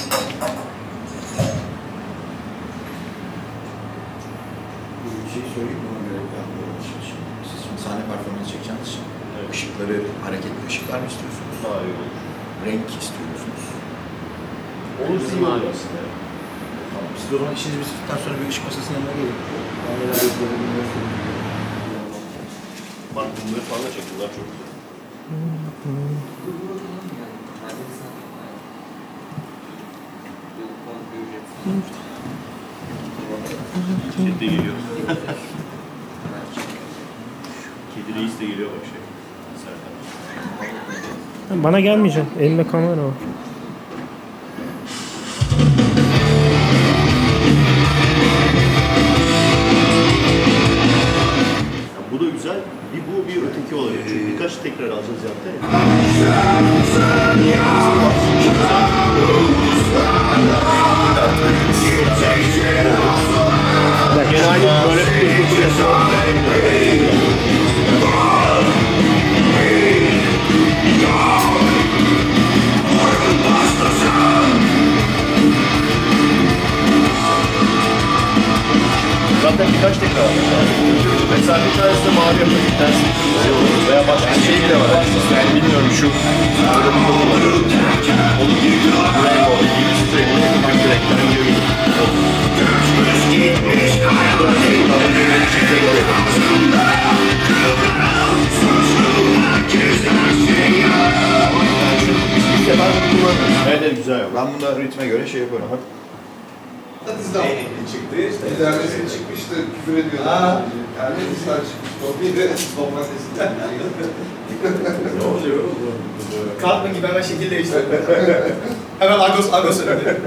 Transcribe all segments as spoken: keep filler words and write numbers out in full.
Bir şey söyleyeyim mi? Ona göre siz şimdi sahne performansı çekeceğiniz için evet. Işıkları, hareketli ışıklar mı istiyorsunuz? Hayır. Renk istiyorsunuz. Olur sizin olur aslında. Tamam. Siz o zaman işinizi bitirdikten sonra bir ışık masasının yanına gelin. Ben neler yapıyorum, bak bunları falan da çek, bunlar çok güzel. Kedi de geliyor. Kedi reis de geliyor bak şey. Serkan. Bana gelmeyeceksin. Elimde kamera var. Bu da güzel. Bir bu, bir öteki olabilir. Çünkü birkaç tekrar alacağız zaten. Genelde böyle bir kutu yapıyor. Zaten birkaç tekrar alacağız. Mesela bir tanesi de mavi yapıyor, bir tanesi de kırmızı olur. Veya başka bir şey bile var. Yani bilmiyorum şu böyle bir konu var. Onun gibi bir renk olur. Bir sürekli bir renkten önce bir evet, evet, güzel. Ben bunda ritme göre şey yaparım. Dizden çıktı. İlerlesi çıkmıştı, küfür ediyordu. Ermenistan'dan çıkmış. O bir de domatesinden. Ne oluyor? Kalkma gibi hemen şekil değiştirdim. Hemen Agos, Agos öyle.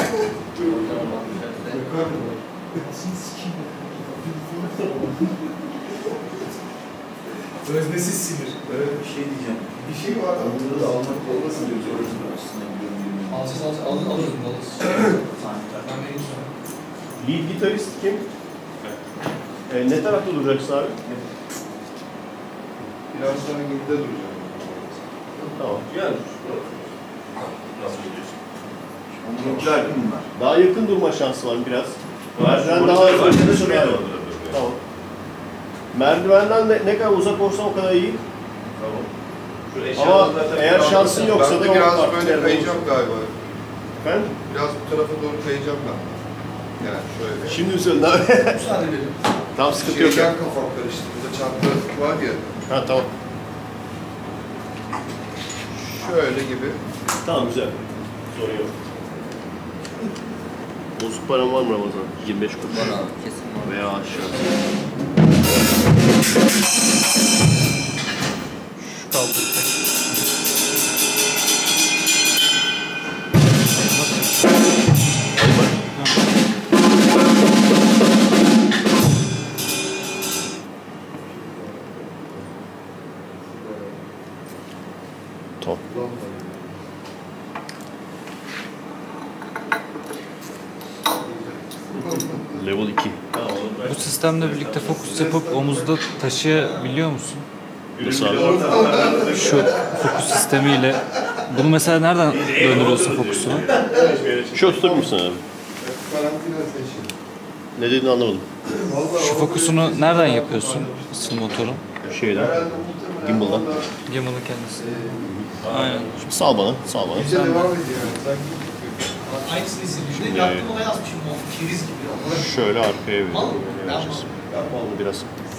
Öznesiz sinir. Böyle bir şey diyeceğim. Bir şey var. Bunları da almak olmasın diyoruz. Orasını aslında biliyorum. Alacağız, alacağız, alırız, alırız, alırız. Ben vereyim sonra. lead gitarist kim? Ee, ne tarafta duracaksın abi? Biraz sonra gidide duracağım. Tamam. Yani nasıl gidiyorsun? Onlarınkiler kim bunlar? Daha yakın durma şansı var biraz. Merdiven daha arkada şuraya. Tamam. Merdivenden de ne kadar uzak olsa o kadar iyi. Tamam. Ama eğer şansın yoksa ben da de biraz o böyle kayacağım galiba. Efendim? Biraz bu tarafa doğru kayacağım ben. Yani şöyle. Şimdi üzerinde abi. Müsaade edelim. Tamam, sıkıntı yok. Şeyden kafam karıştı. Burada çanta var ya. Ha tamam. Şöyle gibi. Tamam, güzel. Sorun yok. Bozuk param var mı Ramazan? yirmi beş kuruş. Var abi, kesin var. Veya aşağı. Şu kaldı. Tamam. Level iki. Bu sistemle birlikte fokus yapıp omuzda taşıyabiliyor musun? Nasıl abi? Şu fokus sistemiyle. Bunu mesela nereden döndürüyorsun fokusunu? Şu oturur musun abi? Karantina seçim. Ne dediğini anlamadım. Şu fokusunu nereden yapıyorsun ısın motorun? Şeyden. Gimbal'dan. Gimbal'ın kendisi. Aynen. Şimdi sal bana, sal bana. Bize devam ediyor yani. Sanki Aynısını izledim. Yaptığım olay yazmışım. Keriz gibi. Şöyle arkaya Mal mı? veriyor. vereceğiz. Onu biraz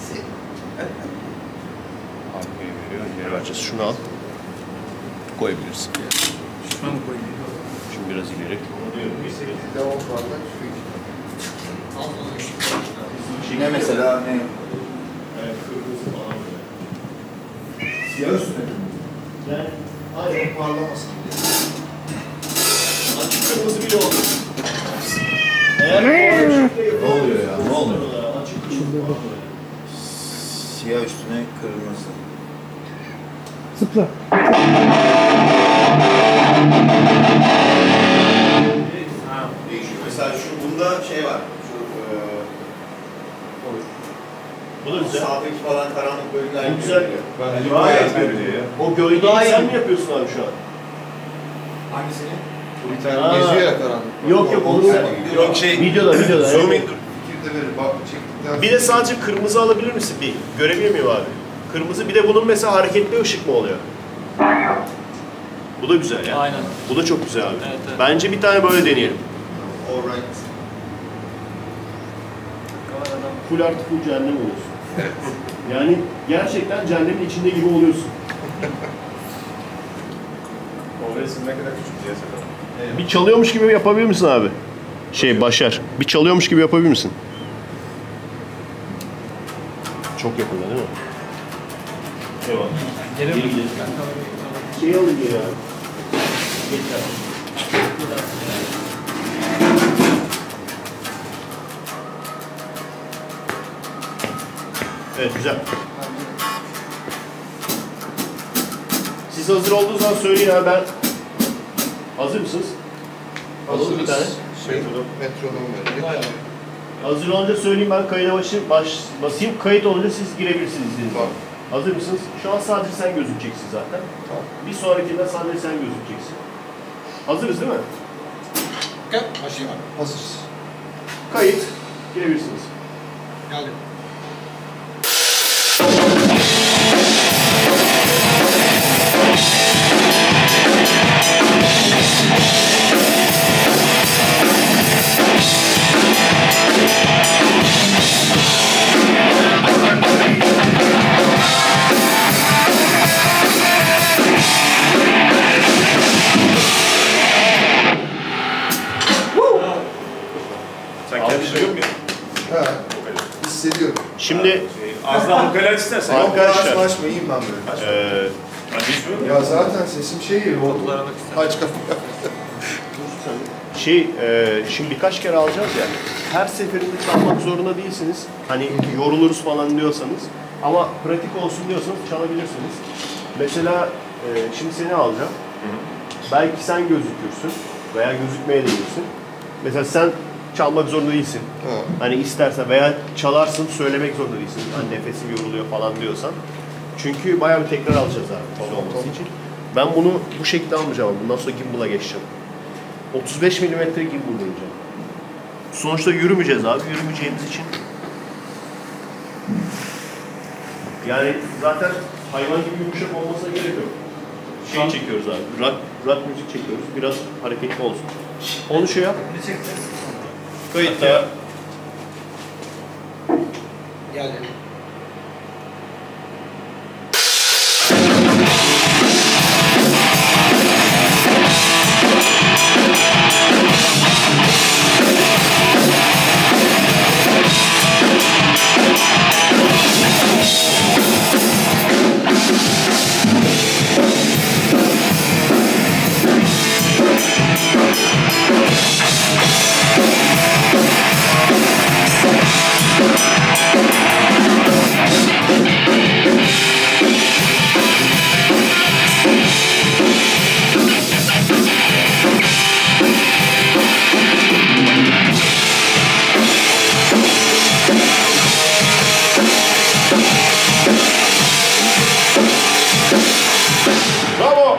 arkaya veriyor. Geri vereceğiz. Şunu al. Koyabilirsin. Şuna mı koyayım? Şimdi biraz ileri. devam bardak su içiyor. Yine mesela ne? Siyah üstüne mi? Yani Aynen parlamasın diye. açık kırmızı bile olur. Eğer Ne oluyor ya? Ne oluyor? açık kırmızı Siyah üstüne kırmızı. Zıpla. Değişiyor. Mesela şu bunda şey var. Şu Bu da güzel. sağdaki falan karanlık bölümler. Bu güzel. Ben Gayet görünüyor ya. O gölgeyi sen mi yapıyorsun abi şu an? Hangisini? Bir tane Aa. geziyor ya karanlık. Yok yok onu sen. Yok şey. Videoda videoda. Zoom evet. in dur. Bir de verir bak çektikten Bir de sadece kırmızı alabilir misin bir? Görebiliyor muyum abi? Kırmızı bir de bunun mesela hareketli ışık mı oluyor? Bu da güzel ya. Aynen. Bu da çok güzel abi. Evet, evet. Bence bir tane böyle deneyelim. Alright. Full artı full cehennem oluyorsun. Yani gerçekten cehennemin içinde gibi oluyorsun. O resim ne kadar küçük diye sakın. Bir çalıyormuş gibi yapabilir misin abi? Şey Başar, bir çalıyormuş gibi yapabilir misin? Çok yakında değil mi? Eyvallah. Geri gidelim. Şey alın geri abi. Yeter. Evet, güzel. Siz hazır olduğunuz zaman söyleyin abi, ben... Hazır mısınız? Alalım bir tane. Şey, metronom verir. Hazır olunca söyleyeyim, ben kayıda başı, baş, basayım. Kayıt olunca siz girebilirsiniz izlediğiniz zaman. Hazır mısınız? Şu an sadece sen gözükeceksin zaten. Tamam. Bir sonrakinde sadece sen gözükeceksin. Hazırız değil mi? Gel başlayayım abi. Hazırız. Kayıt. Girebilirsiniz. Geldim. Sen kendin duyuyor musun? Ha. Hissediyorum. Şimdi Ağzından vokal aç istersen. Arkadaşlar. Açma açma iyiyim ben böyle. eee Ya zaten sesim şey gibi oldu. Aç kapıyı. şey, eee şimdi birkaç kere alacağız ya. Her seferinde çalmak zorunda değilsiniz. Hani yoruluruz falan diyorsanız. Ama pratik olsun diyorsanız çalabilirsiniz. Mesela eee, şimdi seni alacağım. Belki sen gözükürsün veya gözükmeye de bilirsin. Mesela sen çalmak zorunda değilsin. Ha. Hani istersen veya çalarsın söylemek zorunda değilsin. Hani nefesim yoruluyor falan diyorsan. Çünkü bayağı bir tekrar alacağız abi ton olması için. Ben bunu bu şekilde almayacağım. Bundan sonra gimbal'a geçeceğim. otuz beş milimetre gimbal oynayacağım. Sonuçta yürümeyeceğiz abi. Yürümeyeceğimiz için. Yani zaten hayvan gibi yumuşak olmasına gerek yok. Şey çekiyoruz abi. Rock, rock müzik çekiyoruz. Biraz hareketli olsun. Onu şey yap. Kayıtta. Geldim. Bravo.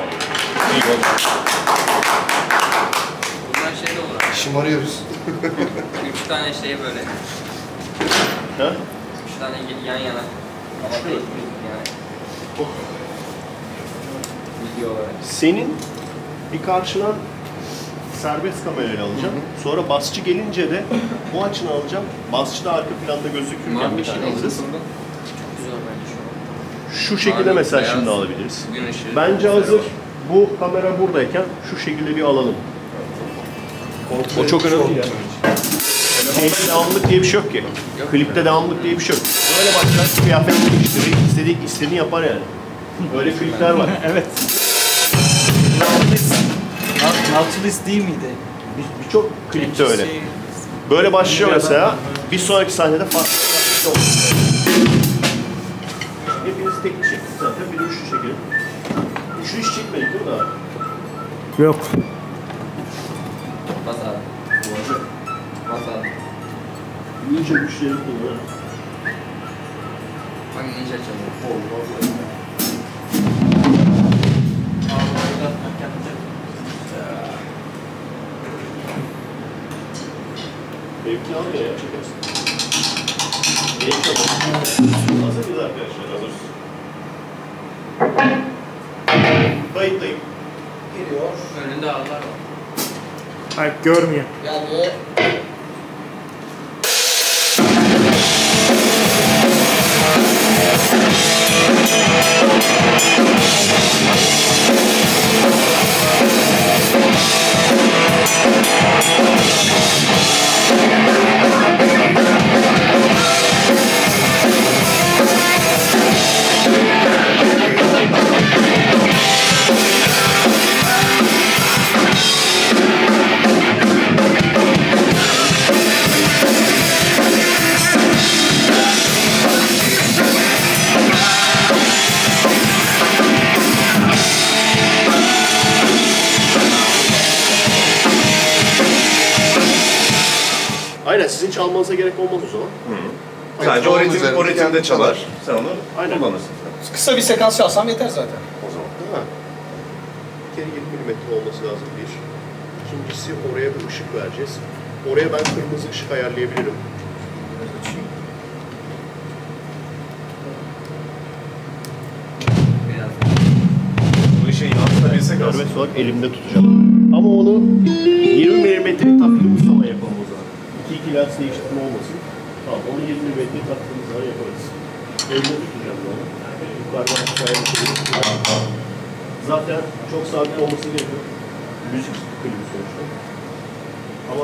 Bunlar şey de olur. Şımarıyoruz. Üç tane şey böyle. Ha? Üç tane yan yana. Ama değil yani. Video olarak. Senin bir karşıdan serbest kamerayla alacağım. Sonra basçı gelince de bu açını alacağım. Basçı da arka planda gözükürken Mavi bir şey tane de alırız. Çok güzel bence şu an. Şu şekilde Mavi, mesela beyaz, şimdi alabiliriz. Gün ışığı. Bence hazır. Bu kamera buradayken şu şekilde bir alalım. O çok önemli ya. Şeyde devamlılık diye bir şey yok ki. Klipte devamlılık diye bir şey yok. Böyle başlar, kıyafet değiştirir, istediği istediğini yapar yani. Böyle klipler var. Evet. Nautilus. Nautilus değil miydi? Bir- Birçok klipte öyle. Şey- Böyle başlıyor mesela. Bir sonraki sahnede farklı bir şey oluyor. Hepiniz tek bir şekilde zaten. Bir de şu şekilde. Şu iş çekmedik değil mi abi? Yok. Bas abi. Bas abi. İyice güçleri kullanır. Bak ninja çalıyor. Olmaz. Benimkini almıyor ya, çekersin. Genç adam. Hazır mıyız arkadaşlar? Hazırsın. Kayıttayım. Geliyor. Önünde ağlar var. Hayır görmüyor. Geldi. Aynen, sizin çalmanıza gerek olmaz o zaman. Sadece o ritim, o ritimde çalar. Sen onu Aynen. kullanırsın. Kısa bir sekans çalsam yeter zaten. O zaman değil mi? Bir kere yirmi milimetre olması lazım bir. İkincisi oraya bir ışık vereceğiz. Oraya ben kırmızı ışık ayarlayabilirim. Biraz. Bu işi yansıtabilsek aslında. Serbest olarak elimde tutacağım. Ama onu yirmi milimetre taktığımız zaman yapalım o zaman. iki iki lens değiştirme olmasın. Tamam, onu yirmi milimetre taktığımız zaman yaparız. Elimde tutacağım bunu. Yukarıdan aşağıya tutacağım. Zaten çok sabit olması gerekiyor. Müzik klibi sonuçta. Ama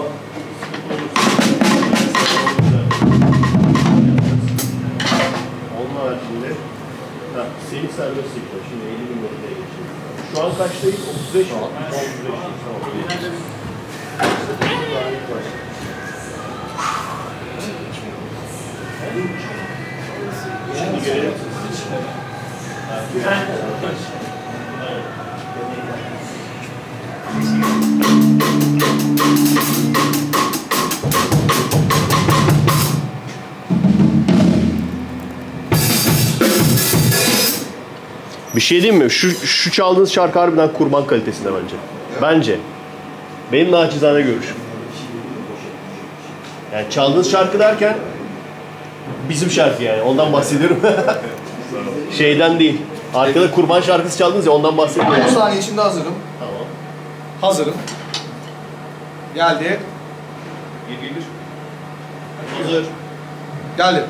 onun haricinde ha, seni serbest çekiyor. Şimdi elli bin metreye geçiyor. Şu an kaçtayız? otuz beş mi? otuz beş. Tamam. Daha iyi var. Şimdi gelelim. Bir şey diyeyim mi? Şu, şu çaldığınız şarkı harbiden kurban kalitesinde bence. Bence. Benim naçizane görüşüm. Yani çaldığınız şarkı derken bizim şarkı yani. Ondan bahsediyorum. Şeyden değil. Arkada kurban şarkısı çaldınız ya, ondan bahsediyorum. on saniye içinde hazırım. Tamam. Hazırım. Geldi. Bir, bir, bir. Hazır. Geldi.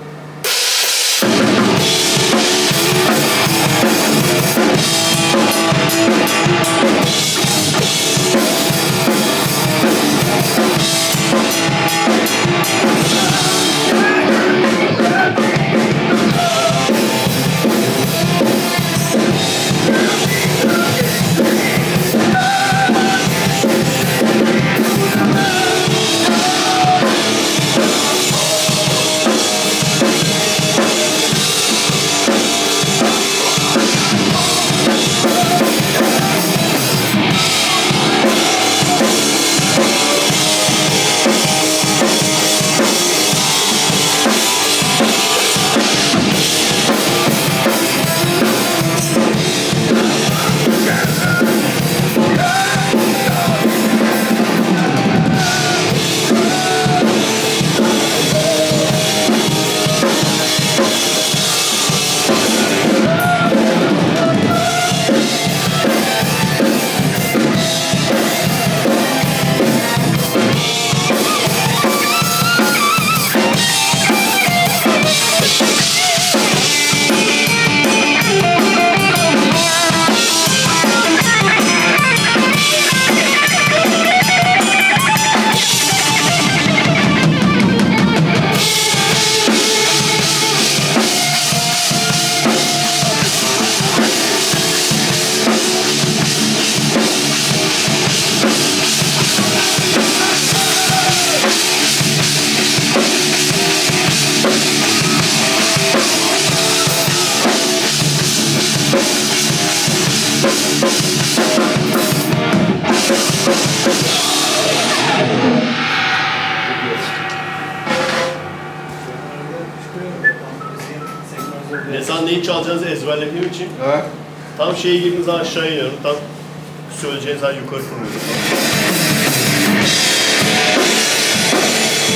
Ne sen neyi çalacağınızı ezberlediğim için Evet. tam şeye girdiğiniz zaman aşağı iniyorum. Tam söyleyeceğiniz zaman yukarı fırlıyorum.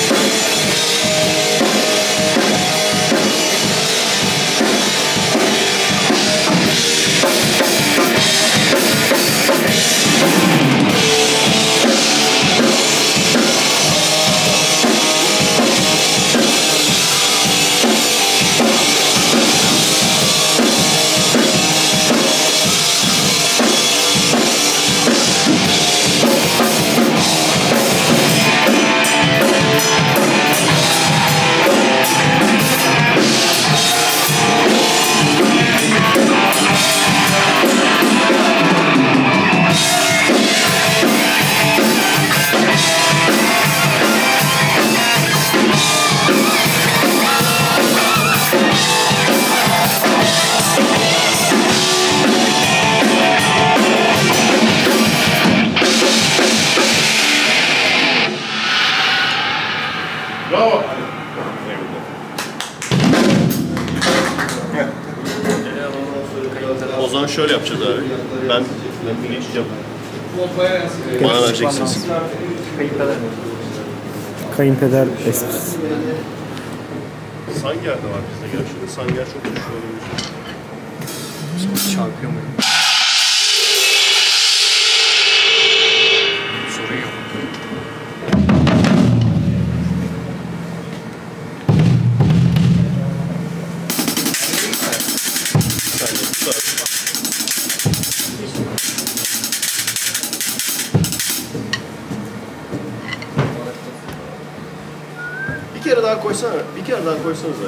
şöyle yapacağız abi. Ben ben geçeceğim. Pompaya yansıyor. Bana vereceksiniz. Kayınpeder. Kayınpeder esprisi. Sanger de var bizde gerçekten. Sanger çok güçlü olabilir. Çarpıyor muyum? Sorun yok. Sanger tutar. Bir kere daha koysana. Bir kere daha koysanıza.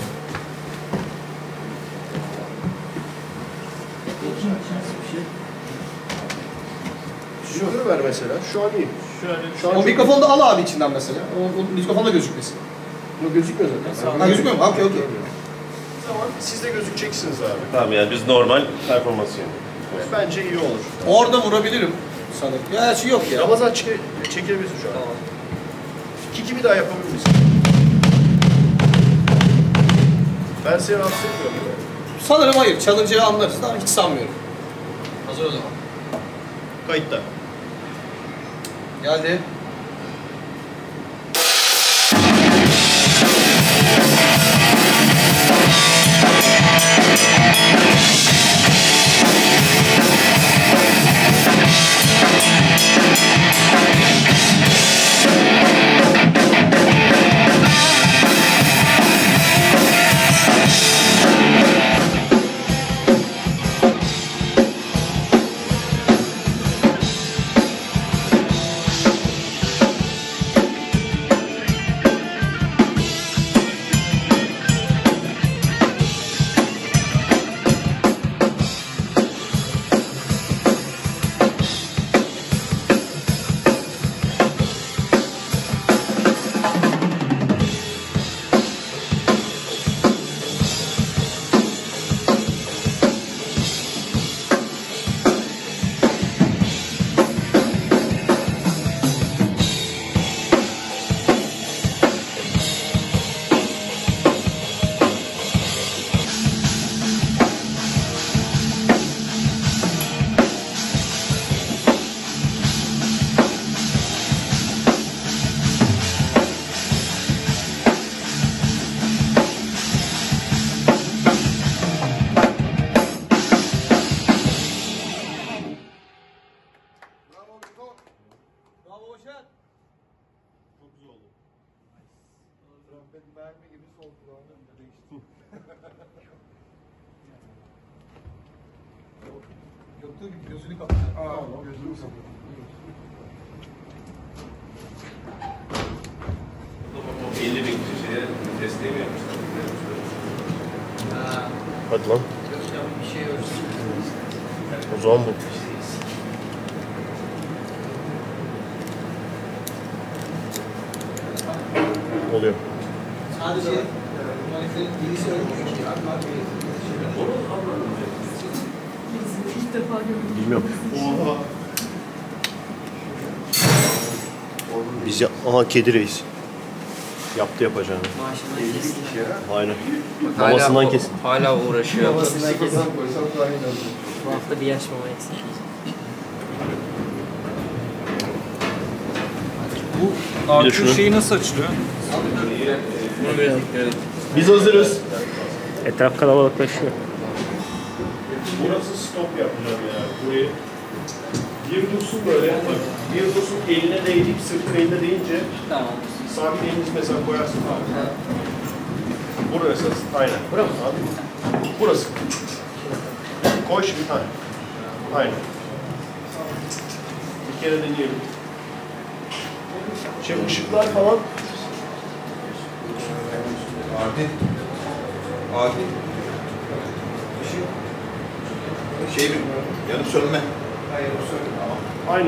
Şunu ver mesela. Şu an iyi. Şu an, şu an O çok- mikrofonu da al abi içinden mesela. O, o mikrofon da gözükmesin. Bu gözükmüyor zaten. Ha gözükmüyor mu? Okey okey. Tamam. Siz de gözükeceksiniz abi. Tamam yani biz normal performans yani. Bence iyi olur. Orada vurabilirim sanırım. Ya şey yok ya. Ramazan çeke, çekilebilirsin şu an. Tamam. Kiki bir daha yapabilir misin? Ben seni rahatsız etmiyorum. Sanırım hayır. Challenge'ı anlarız da hiç sanmıyorum. Hazır o zaman. Kayıtta. Geldi. Yoktu gibi gözünü kapat. Aa, gözünü kapat. elli bin kişi şeye desteği vermişler. Hadi lan. Bir şey yok. O zaman bu. Oluyor. Sadece manifenin birisi ölmüyor ki. Bilmiyorum. Biz ya... Aha kedi reis. Yaptı yapacağını. Maaşından kesin. Aynen. Hala, Babasından kesin. hala uğraşıyor. Babasından kesin koysam daha iyi olur. Bu hafta bir yaş mama eksik. Bu Bir de şunu- artı şeyi nasıl açılıyor? Bunu biraz dikkat edin. Biz hazırız. Etraf kalabalıklaşıyor. Burası stop yapacağım ya. Burayı bir dursun böyle. Bak, bir dursun eline değdik, sırtın eline değince Tamam. sabit elinizi mesela koyarsın abi. Burası aynen. Burası abi. Burası. Koy şimdi tane. Aynen. Bir kere deneyelim. Şey ışıklar falan. Abi. Abi. Şey mi? Yanıp sönme. Aynı.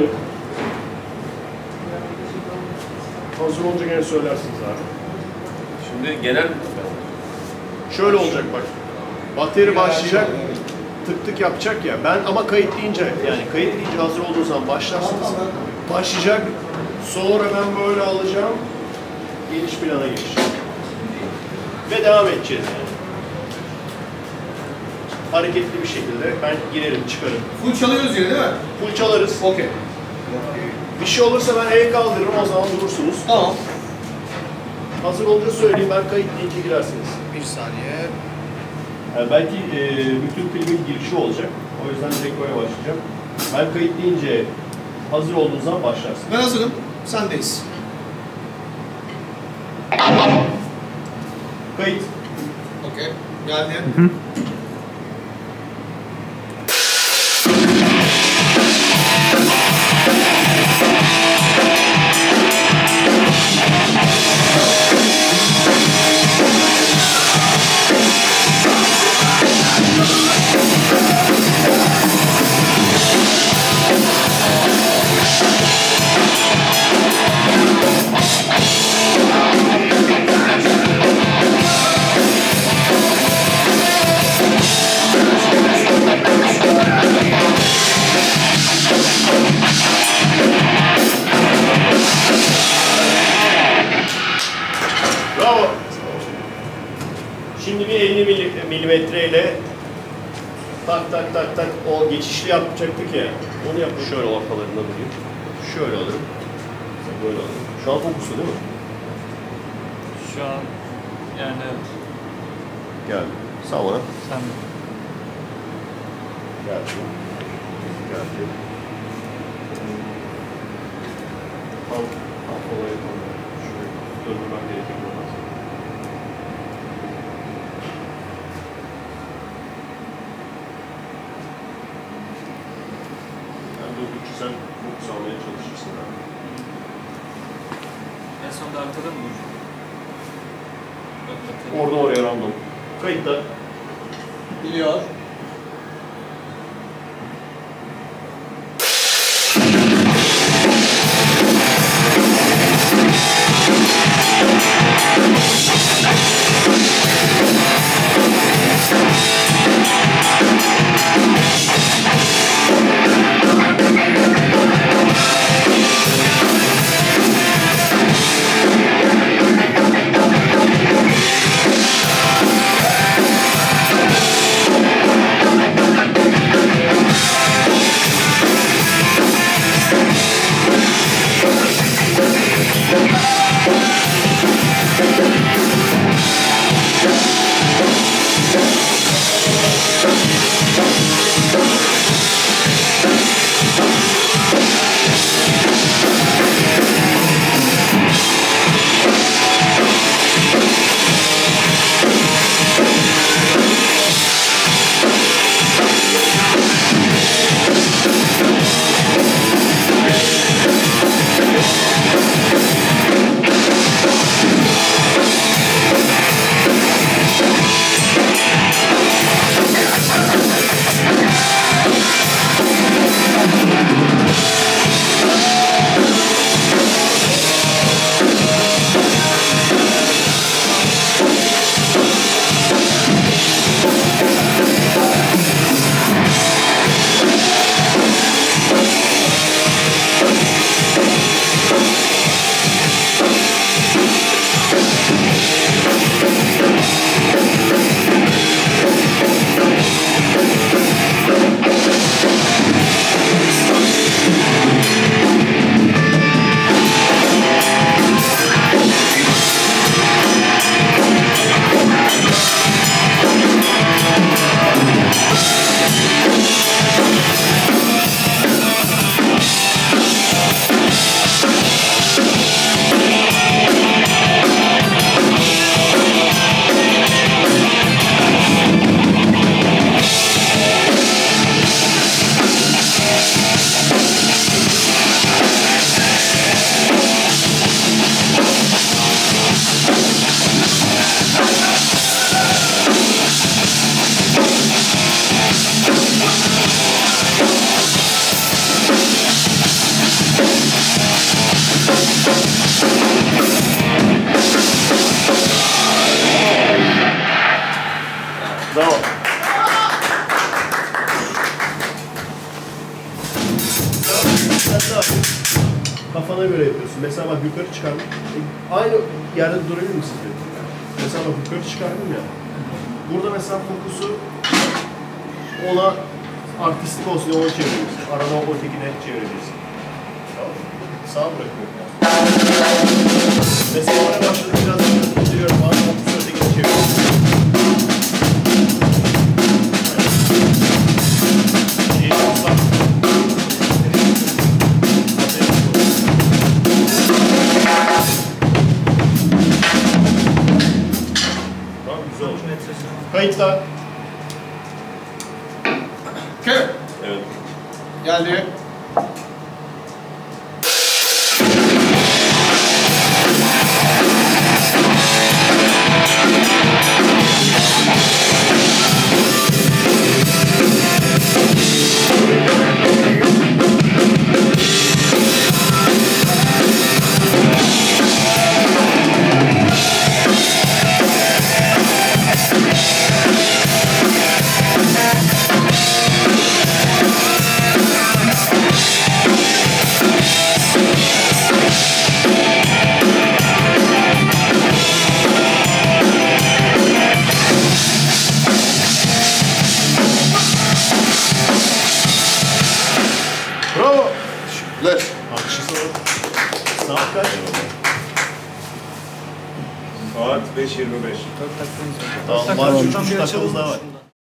Hazır olunca gene söylersiniz abi. Şimdi genel Şöyle olacak bak. Bateri başlayacak. Tık tık yapacak ya. Ben ama kayıt deyince yani kayıt deyince hazır olduğunuz zaman başlarsınız. Başlayacak. Sonra ben böyle alacağım. Geniş plana geçeceğim. Ve devam edeceğiz yani. hareketli bir şekilde ben girerim, çıkarım. Full çalıyoruz yine değil mi? Full çalarız. Okey. Bir şey olursa ben el kaldırırım, o zaman durursunuz. Tamam. Hazır olunca söyleyeyim, ben kayıt deyince girersiniz. Bir saniye. Yani belki e, bütün filmin girişi olacak. O yüzden direkt böyle başlayacağım. Ben kayıt deyince hazır olduğunuz zaman başlarsınız. Ben hazırım. Sendeyiz. Kayıt. Okey. Geldi. Bravo. Şimdi bir elli milimetre ile tak tak tak tak o geçişli yapacaktık ya. Onu yapın. Şöyle ortalarında durayım. Şöyle alırım. Böyle alırım. Şu an fokusu değil mi? Şu an yani evet. Geldi. Sağ bana. Sen Geldi. Geldi. Tam, tam olayı tam. Şurayı döndürmem gerekiyor. Ben durdukça sen fokus almaya çalışırsın. en sonunda arkada mı dur? Orada oraya random. Kayıtta. Biliyor. Bravo. Sen ne yapıyorsun? Kafana göre yapıyorsun. Mesela bak yukarı çıkardım. Aynı yerde durabilir misin? Mesela bak yukarı çıkardım ya. Burada mesela fokusu ona artistik olsun diye onu çevirebilirsin. Arada o ötekine çevirebilirsin. Tamam mı? Sağa bırakıyorum yani. Mesela oraya başladık biraz indiriyorum. Arada o ötekine çeviriyorum. İyi, tamam. Tamam, güzel oldu. Kayıtlar. Kö. Evet. Geldi. Bravo. Teşekkürler. Alkışı soralım. Saat kaç? Saat beş yirmi beş. Tamam, var. Üç buçuk dakikamız daha var.